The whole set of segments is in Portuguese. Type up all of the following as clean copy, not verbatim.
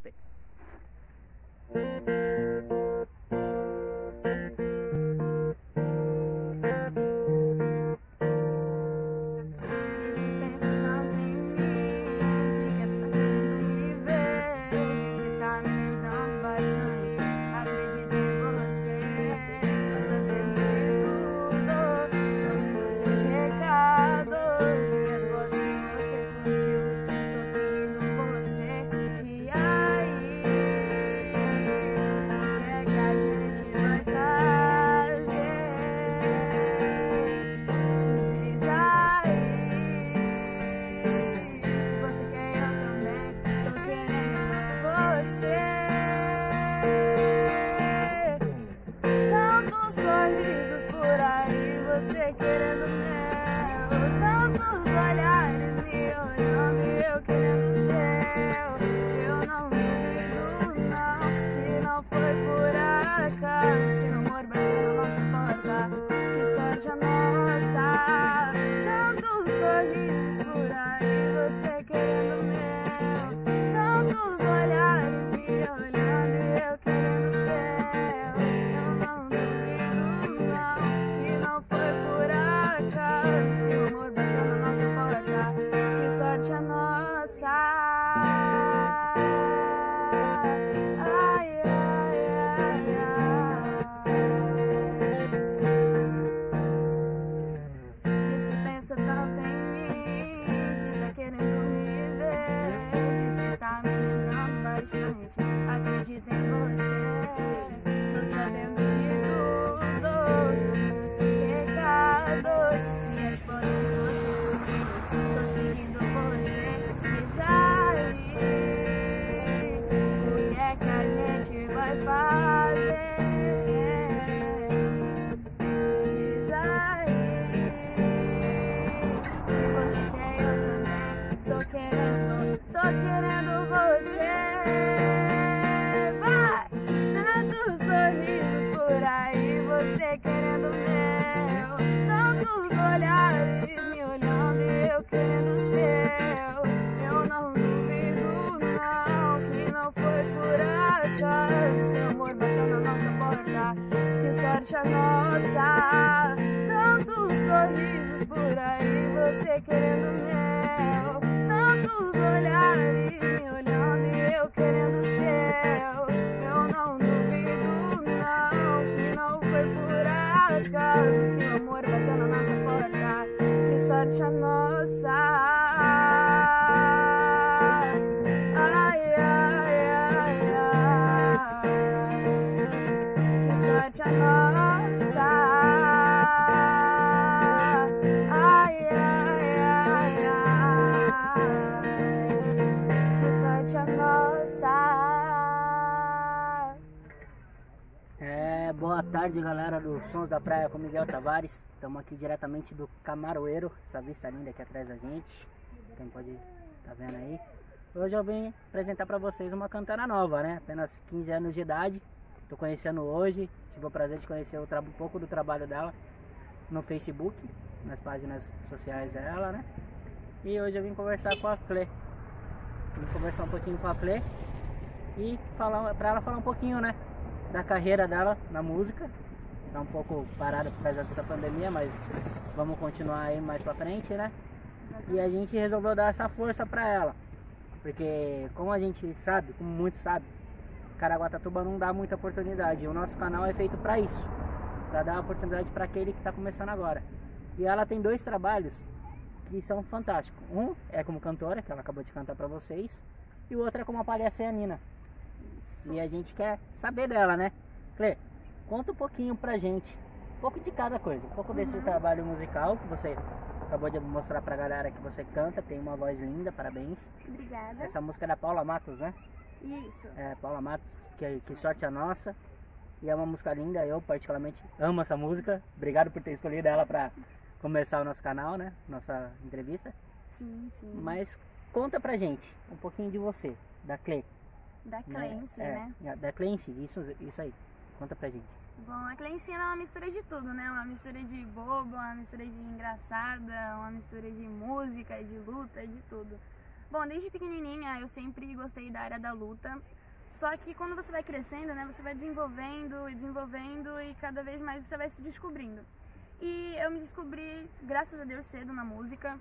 Gostei. Boa tarde, galera do Sons da Praia com Miguel Tavares. Estamos aqui diretamente do Camaroeiro, essa vista linda aqui atrás da gente. Quem pode estar vendo aí. Hoje eu vim apresentar para vocês uma cantora nova, né? Apenas 15 anos de idade. Estou conhecendo hoje. Tive o prazer de conhecer um pouco do trabalho dela no Facebook, nas páginas sociais dela, né? E hoje eu vim conversar com a Clé. Vim conversar um pouquinho com a Clé e falar para ela falar um pouquinho, né, da carreira dela na música. Tá um pouco parada por causa dessa pandemia, mas vamos continuar aí mais pra frente, né? E a gente resolveu dar essa força pra ela, porque como a gente sabe, como muitos sabem, Caraguatatuba não dá muita oportunidade. O nosso canal é feito pra isso, pra dar oportunidade pra aquele que tá começando agora. E ela tem dois trabalhos que são fantásticos. Um é como cantora, que ela acabou de cantar pra vocês, e o outro é como a palhaçanina. E a gente quer saber dela, né? Clé, conta um pouquinho pra gente, um pouco de cada coisa, um pouco desse trabalho musical que você acabou de mostrar pra galera, que você canta, tem uma voz linda, parabéns. Obrigada. Essa música é da Paula Matos, né? Isso. É, Paula Matos, que sorte a nossa. E é uma música linda, eu particularmente amo essa música. Obrigado por ter escolhido ela pra começar o nosso canal, né? Nossa entrevista. Sim, sim. Mas conta pra gente um pouquinho de você, da Clé. Da Clency, né? Da Clency, isso aí. Conta pra gente. Bom, a Clency é uma mistura de tudo, né? Uma mistura de boba, uma mistura de engraçada, uma mistura de música, de luta, de tudo. Bom, desde pequenininha eu sempre gostei da área da luta. Só que quando você vai crescendo, né, você vai desenvolvendo e desenvolvendo e cada vez mais você vai se descobrindo. E eu me descobri, graças a Deus, cedo na música.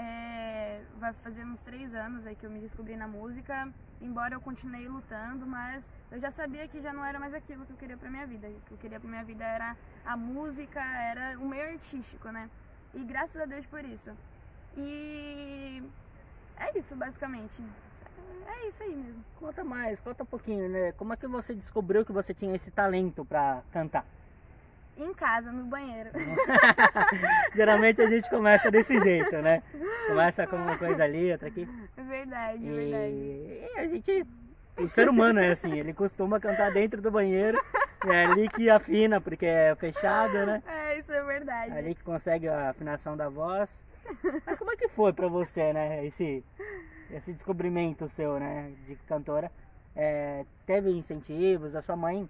Vai fazer uns 3 anos aí que eu me descobri na música, embora eu continuei lutando, mas eu já sabia que já não era mais aquilo que eu queria pra minha vida. O que eu queria pra minha vida era a música, era o meio artístico, né? E graças a Deus por isso. E é isso, basicamente. É isso aí mesmo. Conta mais, conta um pouquinho, né? Como é que você descobriu que você tinha esse talento pra cantar? Em casa, no banheiro. Geralmente a gente começa desse jeito, né? Começa com uma coisa ali, outra aqui. Verdade, E verdade. a gente, o ser humano é assim, ele costuma cantar dentro do banheiro, é ali que afina, porque é fechado, né? Isso é verdade. É ali que consegue a afinação da voz. Mas como é que foi pra você, né? Esse descobrimento seu, né? De cantora. Teve incentivos, a sua mãe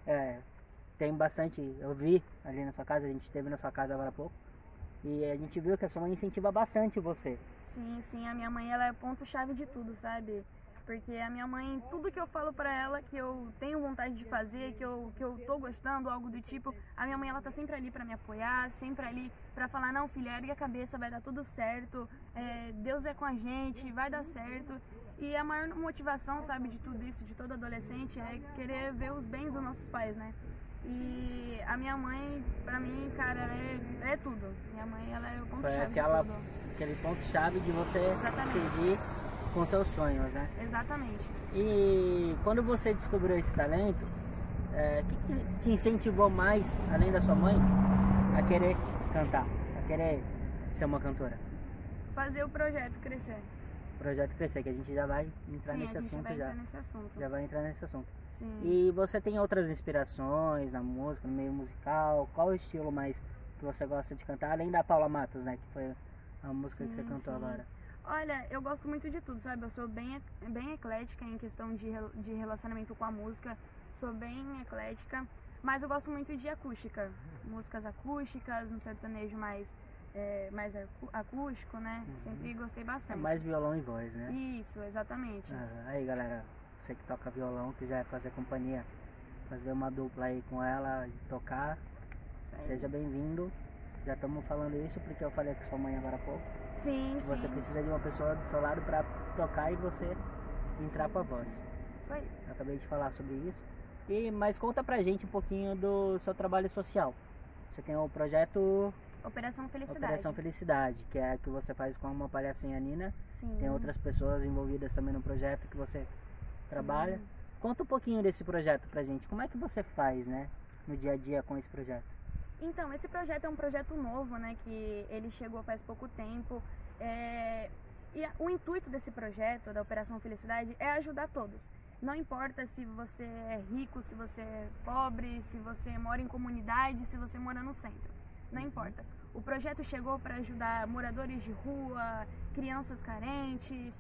tem bastante, eu vi ali na sua casa, a gente esteve na sua casa agora há pouco. E a gente viu que a sua mãe incentiva bastante você. Sim, a minha mãe ela é ponto-chave de tudo, sabe? Porque a minha mãe, tudo que eu falo pra ela, que eu tenho vontade de fazer, que eu tô gostando, algo do tipo, a minha mãe ela tá sempre ali pra me apoiar, sempre ali pra falar, não filha, ergue a cabeça, vai dar tudo certo, Deus é com a gente, vai dar certo. E a maior motivação, sabe, de tudo isso, de todo adolescente, é querer ver os bens dos nossos pais, né? E a minha mãe, pra mim, cara, ela é tudo. Minha mãe, ela é o ponto-chave de tudo. Aquele ponto-chave de você Exatamente. seguir com seus sonhos, né? Exatamente. E quando você descobriu esse talento, o que te incentivou mais, além da sua mãe, a querer cantar, a querer ser uma cantora? Fazer o projeto crescer. O projeto crescer, que a gente já vai entrar nesse assunto já. Já vai entrar nesse assunto. Sim. E você tem outras inspirações na música, no meio musical? Qual o estilo mais que você gosta de cantar? Além da Paula Matos, né? Que foi a música que você cantou agora. Olha, eu gosto muito de tudo, sabe? Eu sou bem eclética em questão de relacionamento com a música. Sou bem eclética, mas eu gosto muito de acústica. Músicas acústicas, um sertanejo mais acústico, né? Sempre gostei bastante. É mais violão e voz, né? Isso, exatamente. Aí, galera, você que toca violão, quiser fazer companhia, fazer uma dupla aí com ela e tocar, seja bem-vindo. Já estamos falando isso porque eu falei com sua mãe agora há pouco. Sim, que você precisa de uma pessoa do seu lado para tocar e você entrar com a voz. Isso aí. Eu acabei de falar sobre isso. Mas conta pra gente um pouquinho do seu trabalho social. Você tem o projeto Operação Felicidade. Operação Felicidade, que é a que você faz com uma palhacinha Nina. Sim. Tem outras pessoas envolvidas também no projeto que você trabalha. Sim. Conta um pouquinho desse projeto pra gente. Como é que você faz, né, no dia a dia com esse projeto? Então, esse projeto é um projeto novo, né, que ele chegou faz pouco tempo. E o intuito desse projeto, da Operação Felicidade, é ajudar todos. Não importa se você é rico, se você é pobre, se você mora em comunidade, se você mora no centro. Não importa. O projeto chegou para ajudar moradores de rua, crianças carentes,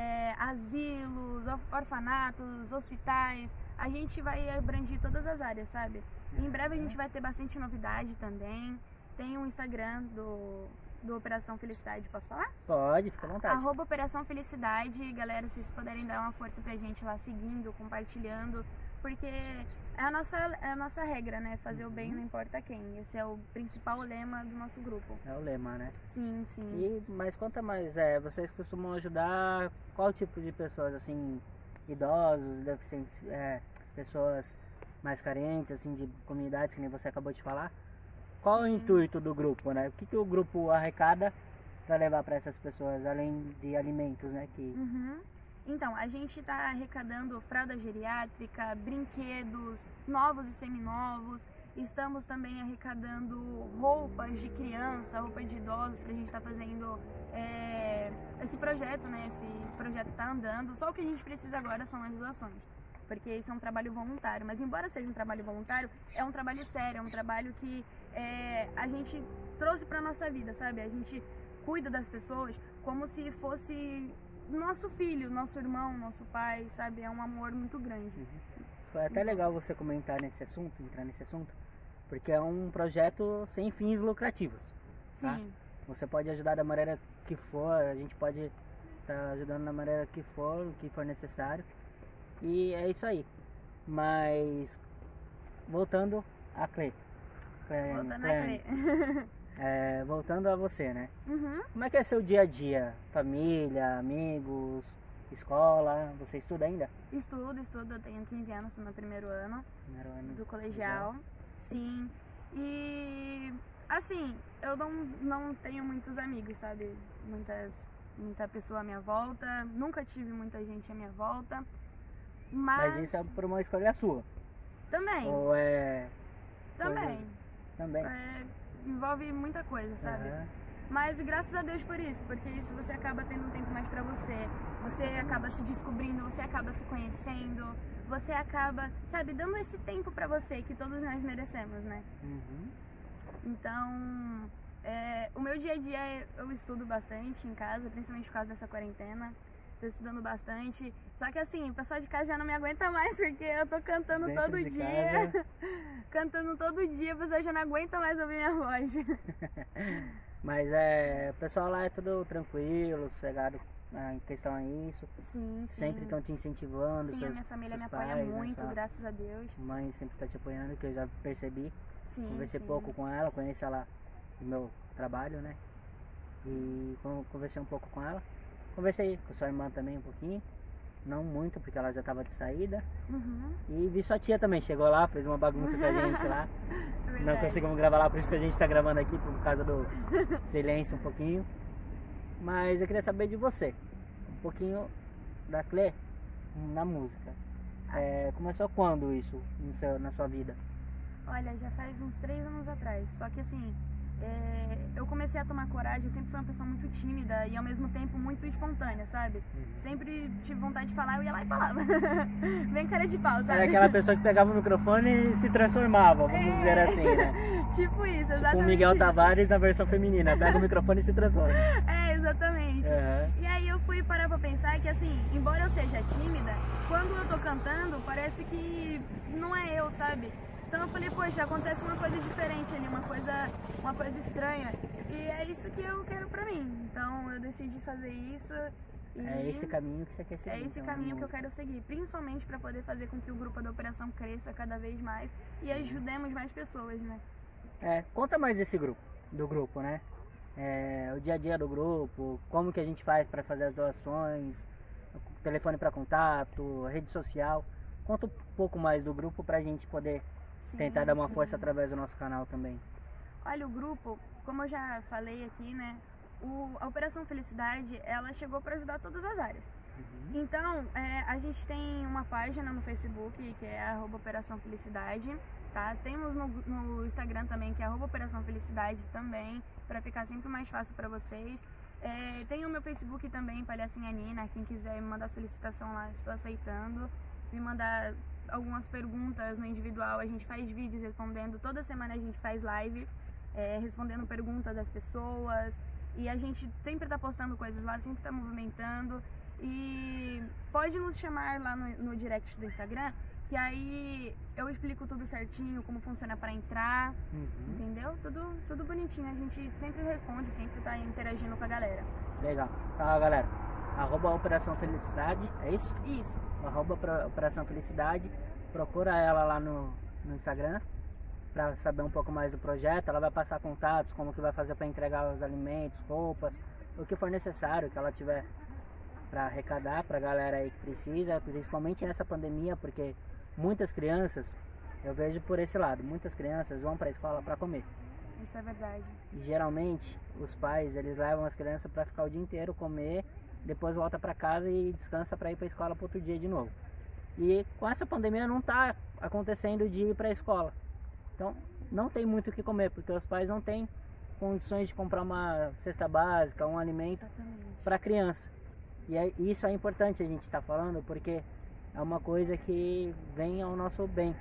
asilos, orfanatos, hospitais. A gente vai abranger todas as áreas, sabe? Em breve a gente vai ter bastante novidade também. Tem um Instagram do Operação Felicidade, posso falar? Pode, fica à vontade. @Operação Felicidade, galera, se vocês puderem dar uma força pra gente lá, seguindo, compartilhando, porque é a nossa regra, né? Fazer o bem não importa quem. Esse é o principal lema do nosso grupo. É o lema, né? Sim, sim. Mas conta mais, vocês costumam ajudar qual tipo de pessoas, assim, idosos, deficientes, pessoas mais carentes, assim, de comunidades, que nem você acabou de falar? Qual é o intuito do grupo, né? O que o grupo arrecada para levar para essas pessoas, além de alimentos, né? Então, a gente está arrecadando fralda geriátrica, brinquedos novos e seminovos. Estamos também arrecadando roupas de criança, roupas de idosos, que a gente está fazendo esse projeto, né? Esse projeto está andando. Só o que a gente precisa agora são as doações, porque isso é um trabalho voluntário. Mas embora seja um trabalho voluntário, é um trabalho sério, é um trabalho que a gente trouxe para nossa vida, sabe? A gente cuida das pessoas como se fosse nosso filho, nosso irmão, nosso pai, sabe? É um amor muito grande. Foi até legal você comentar nesse assunto, entrar nesse assunto, porque é um projeto sem fins lucrativos. Tá? Sim. Você pode ajudar da maneira que for, a gente pode tá ajudando da maneira que for, o que for necessário. E é isso aí. Mas voltando a Clê. Voltando a Clê. Voltando a você, né? Uhum. Como é que é seu dia a dia? Família, amigos, escola? Você estuda ainda? Estudo. Eu tenho 15 anos, estou no primeiro ano do colegial. Legal. Sim. E assim, eu não tenho muitos amigos, sabe? Muita pessoa à minha volta. Nunca tive muita gente à minha volta. Mas isso é por uma escolha sua? Também. Ou é... Também. Também. Envolve muita coisa, sabe? Uhum. Mas graças a Deus por isso, porque isso você acaba tendo um tempo mais pra você acaba se descobrindo, você acaba se conhecendo, você acaba, sabe, dando esse tempo pra você que todos nós merecemos, né? Uhum. Então, o meu dia a dia eu estudo bastante em casa, principalmente por causa dessa quarentena. Tô estudando bastante. Só que assim, o pessoal de casa já não me aguenta mais, porque eu tô cantando todo dia. Cantando todo dia, o pessoal já não aguenta mais ouvir minha voz. Mas o pessoal lá é tudo tranquilo, sossegado em questão a isso. Sim. Sempre estão te incentivando. Sim, a minha família me apoia muito, graças a Deus. Mãe sempre tá te apoiando, que eu já percebi. Sim, conversei pouco com ela, conheci ela no meu trabalho, né? E conversei um pouco com ela. Conversei com sua irmã também um pouquinho, não muito, porque ela já estava de saída. Uhum. E vi sua tia também, chegou lá, fez uma bagunça com a gente lá. Não conseguimos gravar lá, por isso que a gente está gravando aqui, por causa do silêncio um pouquinho. Mas eu queria saber de você, um pouquinho da Clê na música. Começou quando isso na sua vida? Olha, já faz uns 3 anos atrás, só que assim... eu comecei a tomar coragem, eu sempre fui uma pessoa muito tímida e ao mesmo tempo muito espontânea, sabe? Uhum. Sempre tive vontade de falar, eu ia lá e falava. Bem cara de pau, sabe? Era aquela pessoa que pegava o microfone e se transformava, vamos dizer assim, né? Tipo isso, exatamente. Tipo o Miguel Tavares na versão feminina, pega o microfone e se transforma. Exatamente. Uhum. E aí eu fui parar pra pensar que assim, embora eu seja tímida, quando eu tô cantando, parece que não é eu, sabe? Então eu falei, poxa, acontece uma coisa diferente ali, uma coisa estranha. E é isso que eu quero pra mim. Então eu decidi fazer isso. E é esse caminho que você quer seguir. É esse então, caminho que eu quero seguir. Principalmente pra poder fazer com que o grupo da Operação cresça cada vez mais. E ajudemos mais pessoas, né? Conta mais do grupo, né? O dia a dia do grupo, como que a gente faz pra fazer as doações, o telefone pra contato, a rede social. Conta um pouco mais do grupo pra gente poder... tentar dar uma força através do nosso canal também. Olha, o grupo, como eu já falei aqui, né? A Operação Felicidade, ela chegou para ajudar todas as áreas. Uhum. Então, a gente tem uma página no Facebook, que é @Operação Felicidade, tá? Temos no Instagram também, que é @Operação Felicidade também, para ficar sempre mais fácil para vocês. Tem o meu Facebook também, Palhacinha Nina, quem quiser me mandar solicitação lá, estou aceitando. Me mandar algumas perguntas no individual, a gente faz vídeos respondendo, toda semana a gente faz live respondendo perguntas das pessoas e a gente sempre tá postando coisas lá, sempre tá movimentando e pode nos chamar lá no direct do Instagram, que aí eu explico tudo certinho, como funciona para entrar, entendeu? Tudo bonitinho, a gente sempre responde, sempre tá interagindo com a galera. Legal, tá galera, @Operação Felicidade, é isso? Isso. Operação Felicidade, procura ela lá no Instagram para saber um pouco mais do projeto. Ela vai passar contatos, como que vai fazer para entregar os alimentos, roupas, o que for necessário que ela tiver para arrecadar para a galera aí que precisa, principalmente nessa pandemia, porque muitas crianças, eu vejo por esse lado, muitas crianças vão para a escola para comer. Isso é verdade. E geralmente os pais, eles levam as crianças para ficar o dia inteiro comer, depois volta para casa e descansa para ir para a escola para outro dia de novo. E com essa pandemia não está acontecendo de ir para a escola. Então não tem muito o que comer, porque os pais não têm condições de comprar uma cesta básica, um alimento para a criança. E isso é importante a gente estar falando, porque é uma coisa que vem ao nosso bem.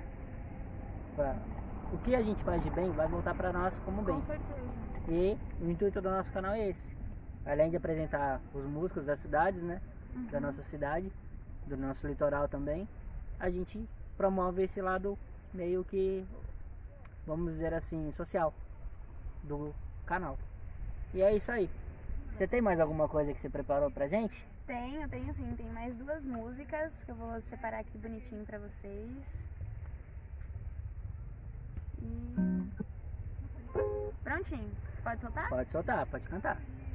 O que a gente faz de bem vai voltar para nós como bem. Com certeza. E o intuito do nosso canal é esse. Além de apresentar os músicos das cidades, né? Da nossa cidade, do nosso litoral também, a gente promove esse lado meio que, vamos dizer assim, social do canal. E é isso aí. Você tem mais alguma coisa que você preparou pra gente? Tenho sim. Tem mais 2 músicas que eu vou separar aqui bonitinho pra vocês. E... prontinho. Pode soltar? Pode soltar, pode cantar.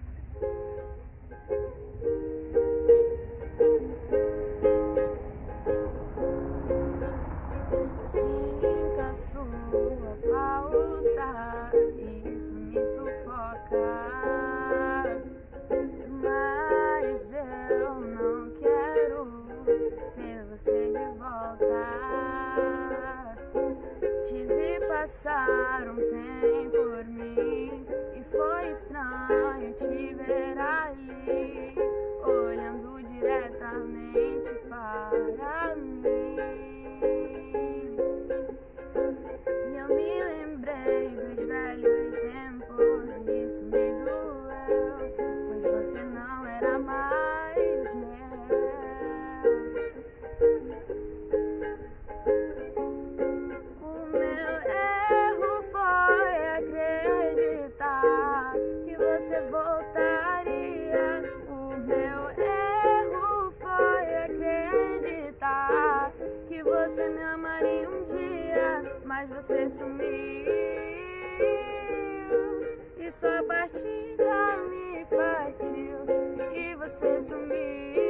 Sinto a sua falta, isso me sufoca, mas eu não quero ter você de volta. Te vi passar um tempo por mim e foi estranho te ver ali, olhando diretamente para mim. E eu me lembrei dos velhos tempos e isso me doeu, pois você não era mais meu. O meu erro foi acreditar que você voltaria. O meu erro foi acreditar que você me amaria um dia, mas você sumiu e sua partida me partiu. E você sumiu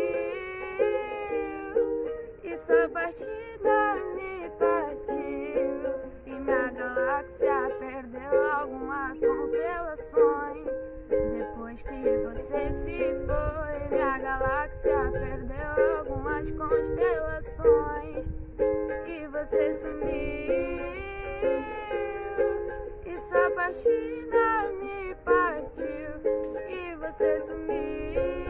e sua partida me partiu. E minha galáxia perdeu algumas constelações. Depois que você se foi, minha galáxia perdeu algumas constelações. E você sumiu e sua partida me partiu. E você sumiu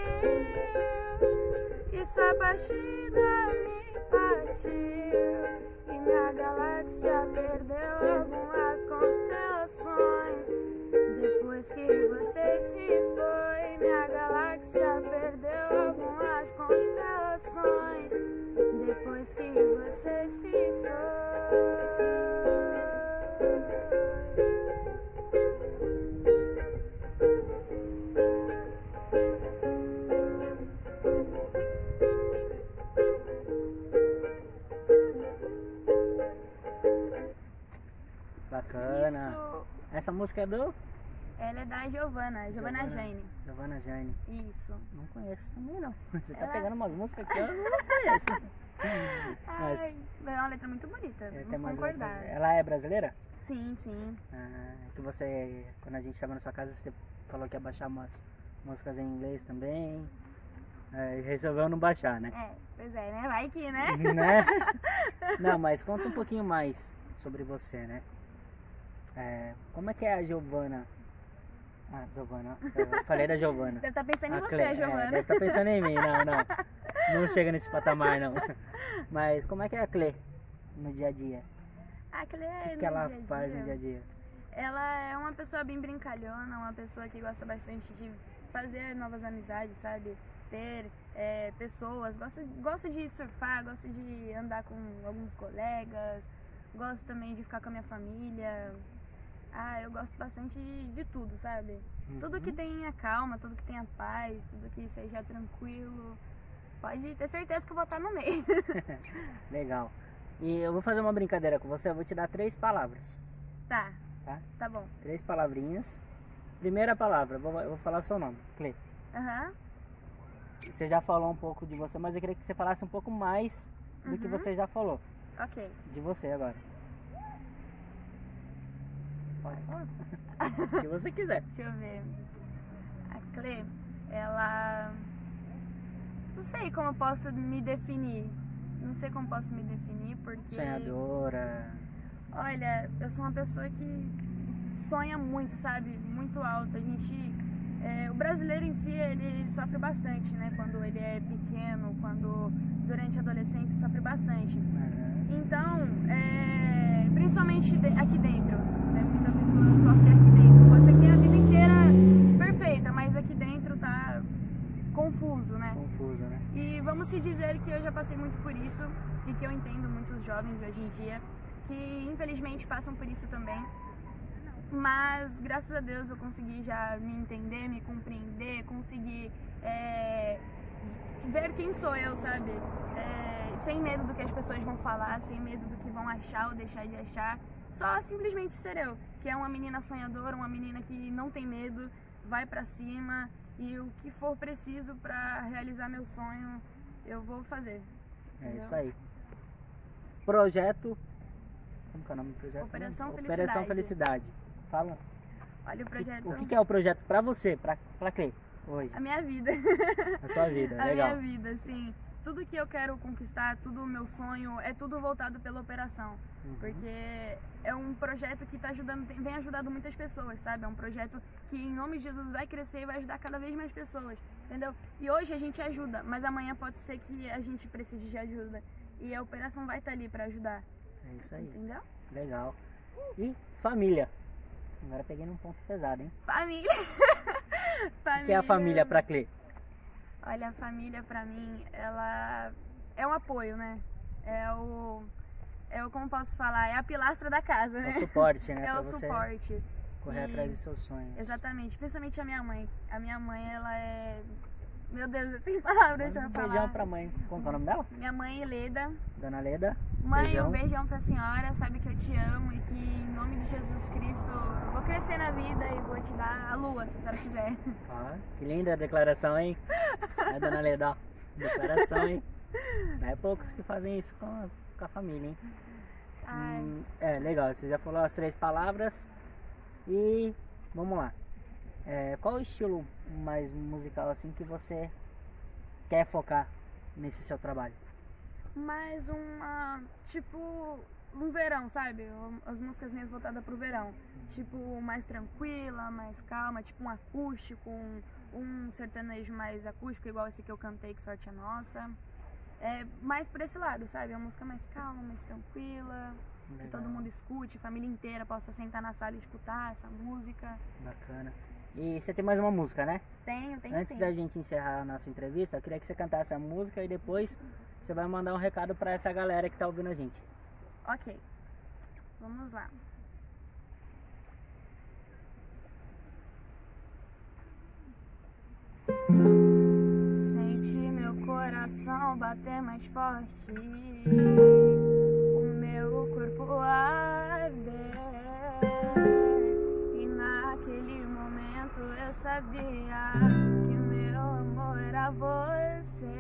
e sua partida me partiu. E minha galáxia perdeu algumas constelações. Depois que você se foi, minha galáxia perdeu algumas constelações. Depois que você se foi. Bacana. Isso, Essa música é do? ela é da Giovana Jane. Giovana Jane. Isso. Não conheço também não. Você tá Ela- pegando umas músicas que eu não conheço. Ai, é uma letra muito bonita, tem vamos mais concordar. outra. Ela é brasileira? Sim, sim. Que você, quando a gente estava na sua casa, você falou que ia baixar umas músicas em inglês também. E resolveu não baixar, né? Pois é, né? Vai que, né? Né? Não, mas conta um pouquinho mais sobre você, né? Como é que é a Giovana? Giovana, eu falei da Giovana. Deve estar pensando em A você, Cle- Giovana. deve estar pensando em mim, não chega nesse patamar não. Mas como é que é a Cle no dia a dia? A Cle, O que ela faz no dia a dia? Ela é uma pessoa bem brincalhona, uma pessoa que gosta bastante de fazer novas amizades, sabe? Ter pessoas, gosto de surfar, gosto de andar com alguns colegas, gosto também de ficar com a minha família. Eu gosto bastante de tudo, sabe? Uhum. Tudo que tenha calma, tudo que tenha paz, tudo que seja tranquilo. Pode ter certeza que eu vou estar no meio. Legal. E eu vou fazer uma brincadeira com você, eu vou te dar 3 palavras. Tá bom. 3 palavrinhas. Primeira palavra, eu vou falar o seu nome, Cle. Aham. Você já falou um pouco de você, mas eu queria que você falasse um pouco mais do que você já falou. Ok. De você agora. Pode falar. Se você quiser. Deixa eu ver. A Cle, ela... Não sei como eu posso me definir. Não sei como posso me definir, porque... Sonhadora. Olha, eu sou uma pessoa que sonha muito, sabe? Muito alto. A gente... o brasileiro em si, ele sofre bastante, né? Quando ele é pequeno, quando durante a adolescência sofre bastante. Então, principalmente aqui dentro, né? Muita pessoa sofre aqui dentro. Pode ser que a vida inteira perfeita, mas aqui dentro tá confuso, né? Confuso, né? E vamos se dizer que eu já passei muito por isso e que eu entendo muitos jovens de hoje em dia que infelizmente passam por isso também. Mas graças a Deus eu consegui já me entender, me compreender, consegui ver quem sou eu, sabe? Sem medo do que as pessoas vão falar, sem medo do que vão achar ou deixar de achar. Só simplesmente ser eu, que é uma menina sonhadora, uma menina que não tem medo, vai pra cima e o que for preciso pra realizar meu sonho, eu vou fazer. É Entendeu? isso aí. Projeto... Como que é o nome do projeto? Operação Operação Felicidade. Fala. Olha o projeto. O que é o projeto pra você? Pra quê? Hoje? A minha vida. A sua vida, A legal. minha vida, assim. Tudo que eu quero conquistar, tudo o meu sonho, é tudo voltado pela operação. Porque é um projeto que tá ajudando, vem ajudando muitas pessoas, sabe? É um projeto que em nome de Jesus vai crescer e vai ajudar cada vez mais pessoas, entendeu? E hoje a gente ajuda, mas amanhã pode ser que a gente precise de ajuda. E a operação vai estar ali pra ajudar. É isso aí. Entendeu? Legal. E família. Agora peguei num ponto pesado, hein? Família. O que é a família pra Clê? Olha, a família pra mim, ela é um apoio, né? Como posso falar, é a pilastra da casa, né? É o suporte, né? É pra o você suporte. correr atrás dos seus sonhos. Exatamente, principalmente a minha mãe. A minha mãe, ela é... Meu Deus, sem palavras pra Um falar. beijão pra mãe. Como que é o nome dela? Minha mãe, Leda. Dona Leda. Mãe, Beijão. um beijão pra senhora. Sabe que eu te amo e que em nome de Jesus Cristo eu vou crescer na vida e vou te dar a lua, se a senhora quiser. Ó, que linda a declaração, hein? É, Dona Leda, ó. Declaração, hein? Não é poucos que fazem isso com a família, hein? Ai. Legal. Você já falou as 3 palavras. E vamos lá. Qual o estilo mais musical assim que você quer focar nesse seu trabalho? Mais tipo, um verão, sabe? As músicas minhas voltadas pro verão. Tipo, mais tranquila, mais calma, tipo um acústico, um sertanejo mais acústico, igual esse que eu cantei, Que Sorte é Nossa. Mais por esse lado, sabe? Uma música mais calma, mais tranquila, que todo mundo escute, família inteira possa sentar na sala e escutar essa música. Bacana. E você tem mais uma música, né? Tenho Antes sim. da gente encerrar a nossa entrevista, eu queria que você cantasse a música e depois você vai mandar um recado pra essa galera que tá ouvindo a gente. Ok, vamos lá. Sente meu coração bater mais forte, o meu corpo arder. E naquele momento eu sabia que meu amor era você.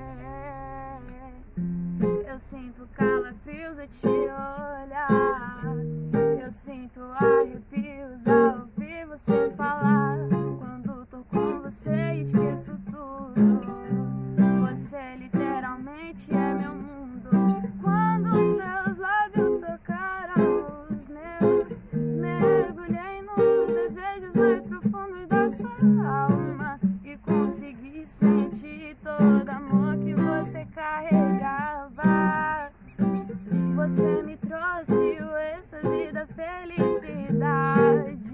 Eu sinto calafrios a te olhar, eu sinto arrepios ao ouvir você falar. Quando tô com você esqueço tudo, você literalmente é meu mundo. Quando seus lábios tocaram os meus, mergulhei nos desejos mais profundos da sua alma e consegui sentir todo amor que você carregava. Você me trouxe o êxtase da felicidade.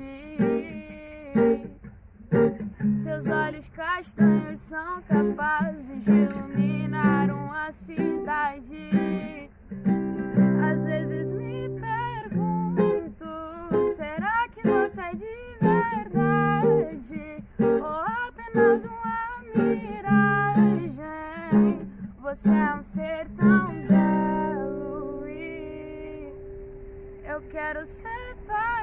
Seus olhos castanhos são capazes de iluminar uma cidade. Às vezes me pergunto, será que você é de verdade ou apenas uma miragem? Você é um ser tão belo e eu quero ser tua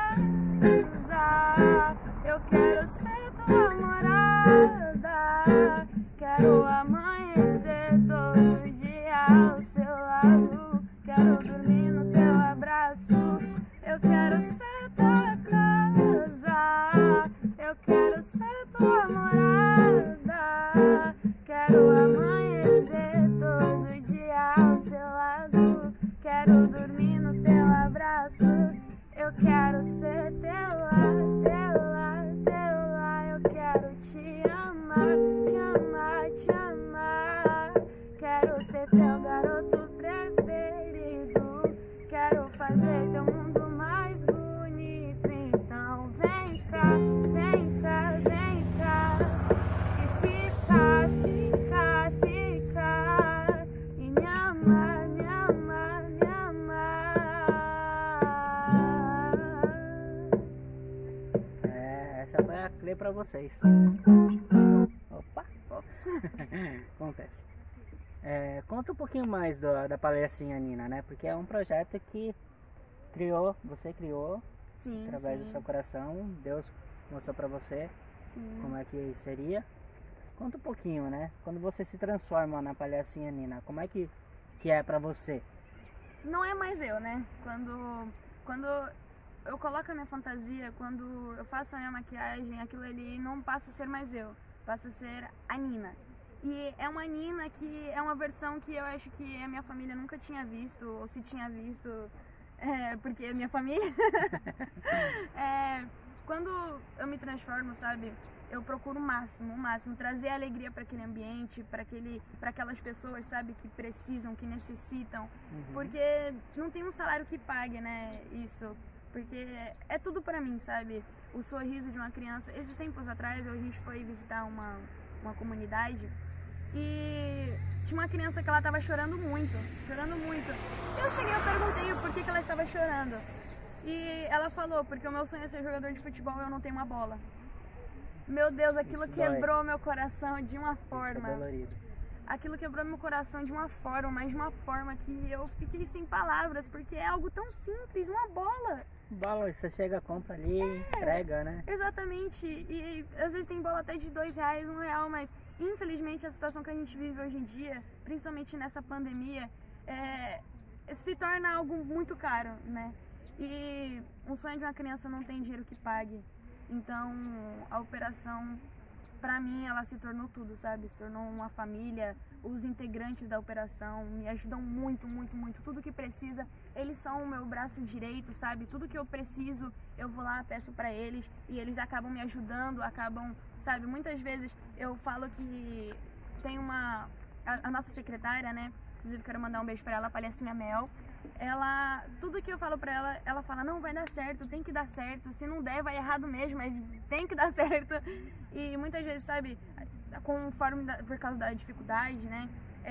casa, eu quero ser tua morada, quero amanhecer todo dia ao seu lado, quero dormir no teu abraço, eu quero ser tua casa, eu quero ser tua morada, quero amanhecer todo dia ao seu lado, quero dormir no teu abraço, eu quero ser teu lar, teu lar, teu lar, eu quero te amar, te amar, te amar, quero ser teu garoto preferido, quero fazer teu mundo mais bonito, então vem cá, vem cá, vem cá, e fica, fica, fica, e me amar, me amar, me amar. Essa foi a Clê pra vocês. Opa! Ops. Acontece. Acontece. Conta um pouquinho mais da palestrinha Nina, né? Porque é um projeto que você criou Sim, através do sim. seu coração. Deus mostrou pra você Sim. como é que seria. Conta um pouquinho, né? Quando você se transforma na palhacinha Nina, como é que é pra você? Não é mais eu, né? Quando eu coloco a minha fantasia, quando eu faço a minha maquiagem, aquilo ali não passa a ser mais eu, passa a ser a Nina. E é uma Nina que é uma versão que eu acho que a minha família nunca tinha visto, ou se tinha visto, porque é minha família. Quando eu me transformo, sabe, eu procuro o máximo, trazer alegria para aquele ambiente, para aquelas pessoas, sabe, que precisam, que necessitam, porque não tem um salário que pague, né, isso, porque é tudo para mim, sabe, o sorriso de uma criança. Esses tempos atrás a gente foi visitar uma comunidade e tinha uma criança que ela estava chorando muito. Eu cheguei e perguntei o porquê que ela estava chorando. E ela falou, porque o meu sonho é ser jogador de futebol e eu não tenho uma bola. Meu Deus, aquilo Isso quebrou meu coração de uma Isso é forma. dolorido. Aquilo quebrou meu coração de uma forma, mas de uma forma que eu fiquei sem palavras, porque é algo tão simples, uma bola. Bola, você chega, compra ali, entrega, né? Exatamente, e às vezes tem bola até de R$2, R$1, mas infelizmente a situação que a gente vive hoje em dia, principalmente nessa pandemia, se torna algo muito caro, né? E um sonho de uma criança não tem dinheiro que pague. Então a operação, pra mim, ela se tornou tudo, sabe? Se tornou uma família. Os integrantes da operação me ajudam muito. Tudo que precisa, eles são o meu braço direito, sabe? Tudo que eu preciso, eu vou lá, peço pra eles e eles acabam me ajudando, sabe? Muitas vezes eu falo que tem a nossa secretária, né? Inclusive quero mandar um beijo pra ela, a Palhacinha Mel. Tudo que eu falo pra ela, ela fala, não, vai dar certo, tem que dar certo, se não der vai errado mesmo, mas tem que dar certo. E muitas vezes, sabe, por causa da dificuldade, né,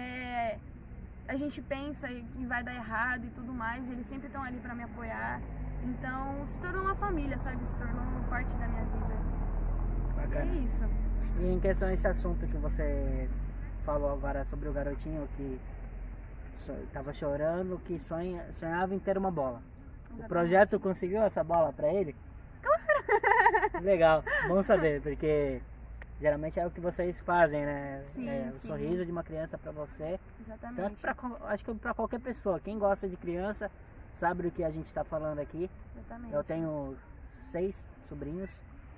a gente pensa que vai dar errado e tudo mais, e eles sempre estão ali pra me apoiar. Então se tornou uma família, sabe, se tornou parte da minha vida. Bacana. É isso. E em questão a esse assunto que você falou agora sobre o garotinho que tava chorando, que sonhava em ter uma bola. Exatamente. O projeto conseguiu essa bola pra ele? Claro! Legal, bom saber, porque geralmente é o que vocês fazem, né? Sim, o sim. sorriso de uma criança pra você. Exatamente. Tanto acho que pra qualquer pessoa. Quem gosta de criança sabe do que a gente tá falando aqui. Exatamente. Eu tenho 6 sobrinhos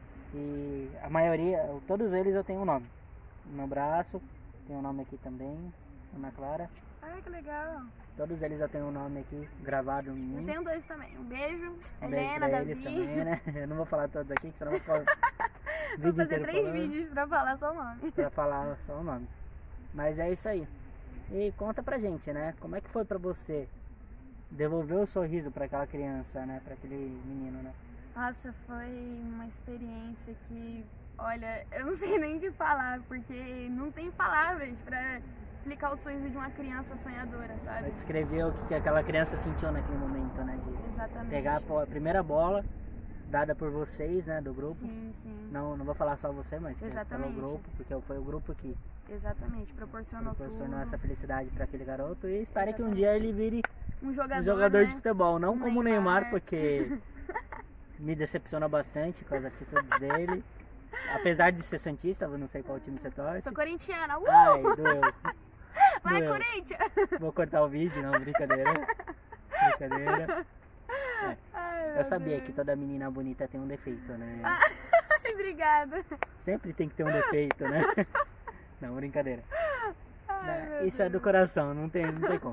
e a maioria, todos eles eu tenho um nome. No meu braço, tem um nome aqui também, Ana Clara. Ai, que legal. Todos eles eu tenho um nome aqui gravado em mim. Eu tenho 2 também. Um beijo, Um beijo Helena, pra Davi. eles também, né? Eu não vou falar todos aqui, que senão eu vou falar Vou fazer inteiro 3 falando, vídeos pra falar só o nome. pra falar só o nome. Mas é isso aí. E conta pra gente, né? Como é que foi pra você devolver o sorriso pra aquela criança, né? Pra aquele menino, né? Nossa, foi uma experiência que, olha, eu não sei nem o que falar, porque não tem palavras pra explicar o sorriso de uma criança sonhadora, Pra sabe? descrever o que aquela criança sentiu naquele momento, né? De Exatamente. pegar a primeira bola dada por vocês, né? Do grupo. Sim, sim. Não vou falar só você, mas pelo Exatamente. grupo, porque foi o grupo que Exatamente, proporcionou proporcionou tudo. essa felicidade para aquele garoto e espero que um Exatamente. dia ele vire Um um jogador, jogador né? de futebol, não Um como o Neymar, Neymar. porque me decepciona bastante com as atitudes dele. Apesar de ser santista, eu não sei qual time você torce. Sou corintiana. Ai, doeu. Vai, doeu. Corinthians! Vou cortar o vídeo, não, brincadeira. Brincadeira. Ai, Eu meu sabia Deus. que toda menina bonita tem um defeito, né? Ai, obrigada. Sempre tem que ter um defeito, né? Não, brincadeira. Ai, meu Isso é do Deus. coração, não tem como.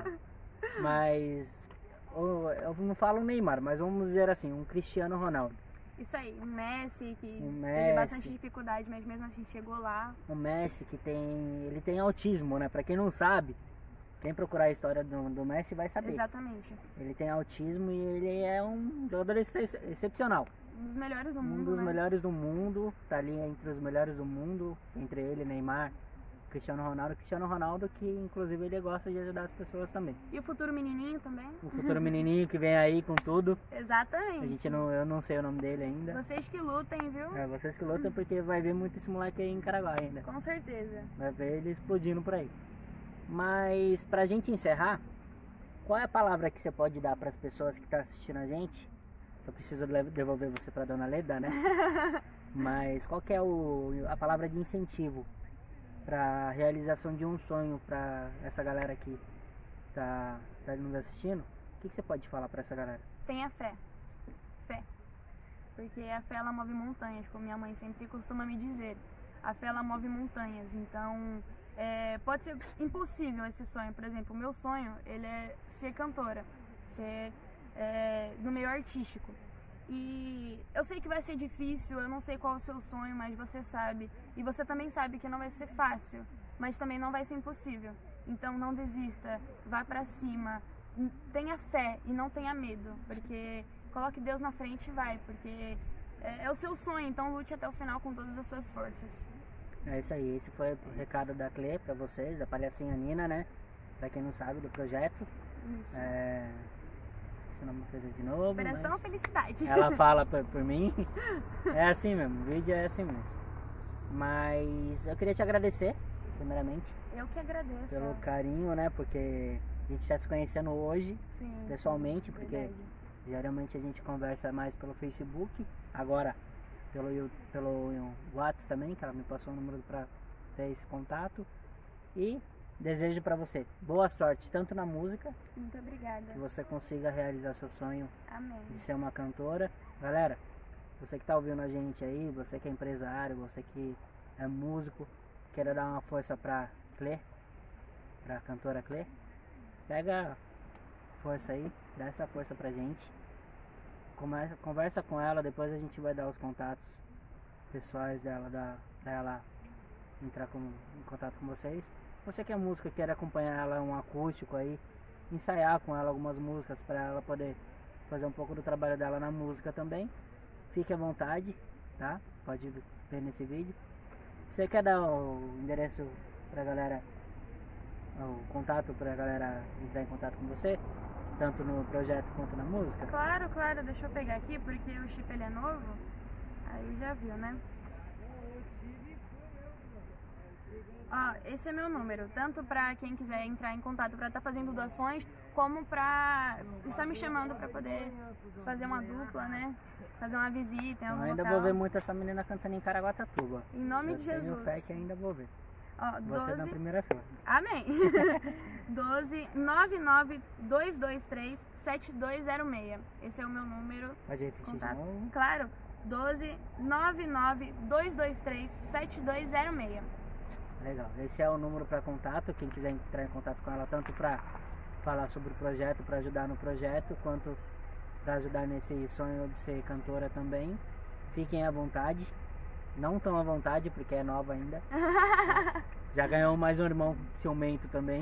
Mas eu não falo Neymar, mas vamos dizer assim, um Cristiano Ronaldo. Isso aí, o Messi, que Um teve Messi. bastante dificuldade, mas mesmo assim chegou lá. O Messi que ele tem autismo, né? Pra quem não sabe, quem procurar a história do Messi vai saber. Exatamente. Ele tem autismo e ele é um jogador excepcional. Um dos melhores do Um mundo, dos né? melhores do mundo, tá ali entre os melhores do mundo, entre ele, Neymar, Cristiano Ronaldo que inclusive ele gosta de ajudar as pessoas também. E o futuro menininho também? O futuro menininho que vem aí com tudo. Exatamente. Eu não sei o nome dele ainda. Vocês que lutem, viu? É, vocês que lutam porque vai ver muito esse moleque aí em Caraguá ainda. Com certeza. Vai ver ele explodindo por aí. Mas pra gente encerrar, qual é a palavra que você pode dar para as pessoas que estão assistindo a gente? Eu preciso devolver você para Dona Leda, né? Mas qual que é a palavra de incentivo para a realização de um sonho para essa galera que tá nos assistindo? O que você pode falar para essa galera? Tenha fé. Fé. Porque a fé ela move montanhas, como minha mãe sempre costuma me dizer. A fé ela move montanhas, então pode ser impossível esse sonho. Por exemplo, o meu sonho ele é ser cantora, ser no meio artístico. E eu sei que vai ser difícil, eu não sei qual é o seu sonho, mas você sabe. E você também sabe que não vai ser fácil, mas também não vai ser impossível. Então não desista, vá pra cima, tenha fé e não tenha medo, porque coloque Deus na frente e vai, porque é o seu sonho, então lute até o final com todas as suas forças. É isso aí, esse foi o recado da Clê pra vocês, da palhacinha Nina, né? Pra quem não sabe do projeto. Isso. Esqueci o nome da coisa de novo. Operação Felicidade. Ela fala por mim. É assim mesmo, o vídeo é assim mesmo. Mas eu queria te agradecer, primeiramente. Eu que agradeço. Pelo carinho, né? Porque a gente tá se conhecendo hoje, sim, pessoalmente, porque verdade. geralmente a gente conversa mais pelo Facebook. Agora pelo WhatsApp também, que ela me passou o número para ter esse contato. E desejo para você boa sorte, tanto na música. Muito obrigada. Que você consiga realizar seu sonho. Amém. De ser uma cantora. Galera, você que tá ouvindo a gente aí, você que é empresário, você que é músico, queira dar uma força pra Clê, pra cantora Clê, pega força aí, dá essa força pra gente. Conversa com ela, depois a gente vai dar os contatos pessoais dela, pra ela entrar em contato com vocês. Você que é música, quer acompanhar ela um acústico aí, ensaiar com ela algumas músicas para ela poder fazer um pouco do trabalho dela na música também, fique à vontade, tá? Pode ver nesse vídeo. Você quer dar o endereço pra galera, o contato pra galera entrar em contato com você? Tanto no projeto quanto na música? Claro, deixa eu pegar aqui, porque o chip ele é novo, aí já viu, né? Ó, esse é meu número, tanto pra quem quiser entrar em contato pra estar fazendo doações, como pra estar me chamando pra poder fazer uma dupla, né? Fazer uma visita em algum ainda local. vou ver muito essa menina cantando em Caraguatatuba. Em nome de Jesus. Eu tenho fé que ainda vou ver. Ó, você na primeira fila. Amém. 12 99 223 7206. Esse é o meu número. Pode repetir contato. de novo? Claro. 12 99 223 7206. Legal. Esse é o número para contato. Quem quiser entrar em contato com ela, tanto para falar sobre o projeto, para ajudar no projeto, quanto para ajudar nesse sonho de ser cantora também. Fiquem à vontade. Não tão à vontade, porque é nova ainda. Já ganhou mais um irmão ciumento também.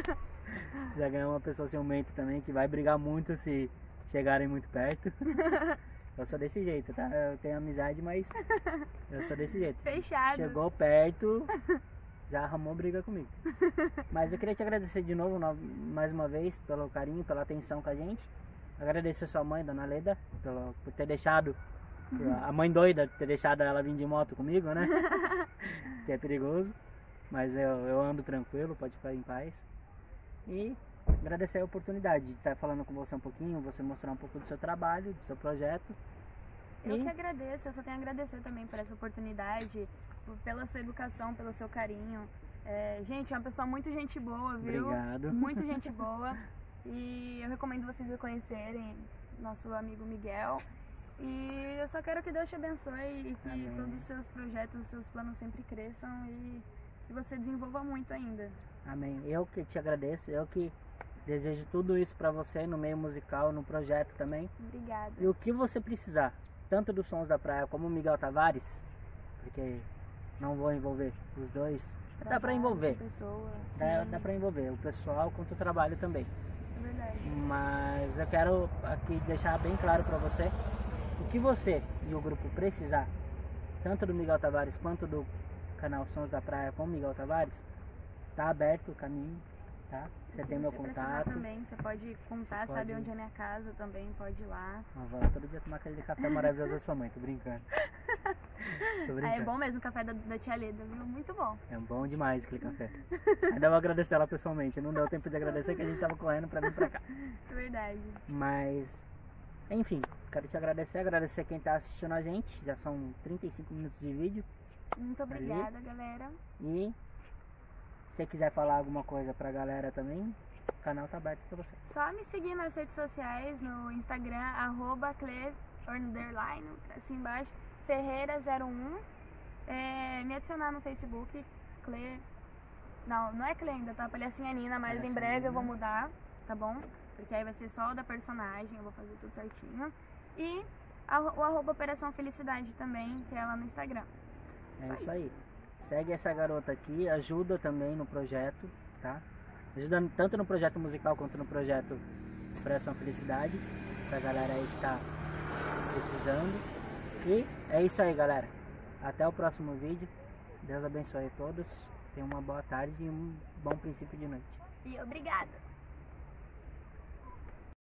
Já ganhou uma pessoa ciumenta também, que vai brigar muito se chegarem muito perto. Eu sou desse jeito, tá? Eu tenho amizade, mas eu sou desse jeito. Fechado. Chegou perto, já arrumou briga comigo. Mas eu queria te agradecer de novo, mais uma vez, pelo carinho, pela atenção com a gente. Agradecer a sua mãe, Dona Leda, por ter deixado, a mãe doida, ter deixado ela vir de moto comigo, né? Que é perigoso. Mas eu ando tranquilo, pode ficar em paz. E agradecer a oportunidade de estar falando com você um pouquinho, você mostrar um pouco do seu trabalho, do seu projeto. Eu que agradeço, eu só tenho a agradecer também por essa oportunidade, pela sua educação, pelo seu carinho. Gente, é uma pessoa muito gente boa, viu? Obrigado. Muito gente boa. E eu recomendo vocês conhecerem nosso amigo Miguel. E eu só quero que Deus te abençoe e que Amém. Todos os seus projetos, os seus planos sempre cresçam e que você desenvolva muito ainda. Amém. Eu que te agradeço, eu que desejo tudo isso pra você no meio musical, no projeto também. Obrigada. E o que você precisar, tanto dos Sons da Praia como o Miguel Tavares, porque não vou envolver os dois, dá pra envolver. Dá pra envolver o pessoal quanto o trabalho também. É verdade. Mas eu quero aqui deixar bem claro pra você o que você e o grupo precisar, tanto do Miguel Tavares quanto do canal Sons da Praia com o Miguel Tavares, tá aberto o caminho, tá? Você tem meu Se precisar contato. também, você pode contar, sabe onde é minha casa também, pode ir lá. Eu vou lá todo dia tomar aquele café maravilhoso da sua mãe, tô brincando. Tô brincando. É bom mesmo o café da tia Leda, viu? Muito bom. É bom demais aquele café. Ainda vou agradecer ela pessoalmente. Não deu tempo de agradecer que a gente tava correndo pra vir pra cá. É verdade. Mas, enfim, quero te agradecer quem tá assistindo a gente. Já são 35 minutos de vídeo. Muito obrigada, galera. E se você quiser falar alguma coisa pra galera também, o canal tá aberto pra você. Só me seguir nas redes sociais, no Instagram, @Cle_, assim embaixo, Ferreira01. Me adicionar no Facebook, Cle. Não é Cle ainda, tá? Palhacinha Nina, mas em breve eu vou mudar, tá bom? Porque aí vai ser só o da personagem, eu vou fazer tudo certinho. E o @Operação Felicidade também, que é lá no Instagram. É isso aí. Segue essa garota aqui, ajuda também no projeto, tá? Ajuda tanto no projeto musical quanto no projeto Operação Felicidade, pra galera aí que tá precisando. E é isso aí, galera. Até o próximo vídeo. Deus abençoe a todos. Tenham uma boa tarde e um bom princípio de noite. E obrigada!